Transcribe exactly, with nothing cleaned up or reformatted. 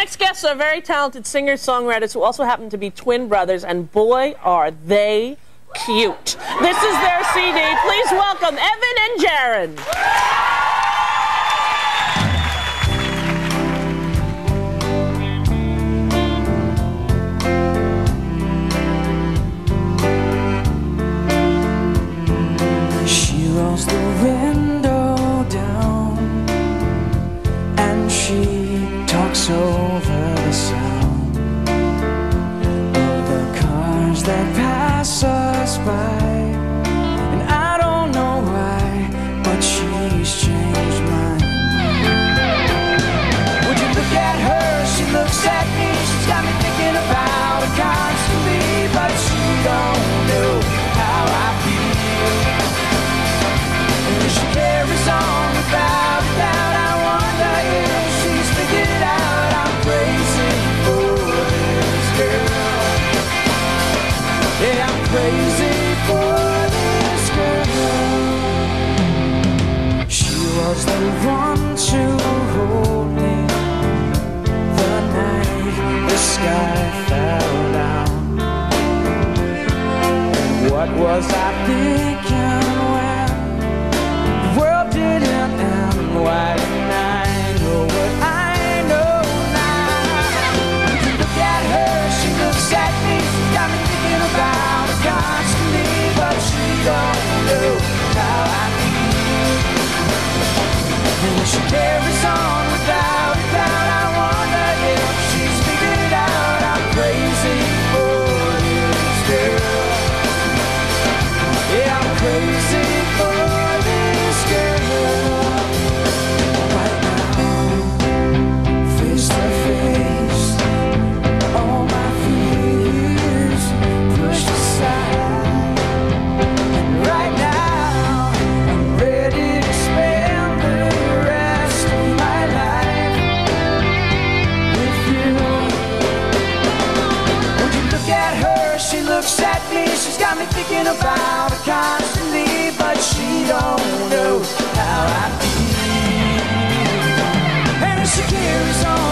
next guests are very talented singer-songwriters who also happen to be twin brothers, and boy, are they cute. This is their C D. Please welcome Evan and Jaron. She rolls the window down and she talks over the sound of the cars that pass us by. And I don't know why, but she's changed mine. Would you look at her? She looks at me. She's got me thinking about her constantly, but she don't know how I feel. And she carries on without a doubt. I wonder if she's figured it out. I'm crazy for this girl. Yeah, I'm crazy for this girl. She was the one to hold me the night the sky fell down. What was I thinking when the world didn't end? Why didn't I know what I know now? Would you look at her? She looks at me. She's got me thinking about her constantly, but she don't know how I feel. And she carries on without a doubt. I wonder if she's figured it out. I'm crazy for this girl. Yeah, I'm crazy for this girl. Right now, face to face, all my fears pushed aside. And right now, I'm ready to spend the rest of my life with you. Would you look at her? She looks at me. She's got me thinking about her constantly, but she don't know how I feel. And she carries on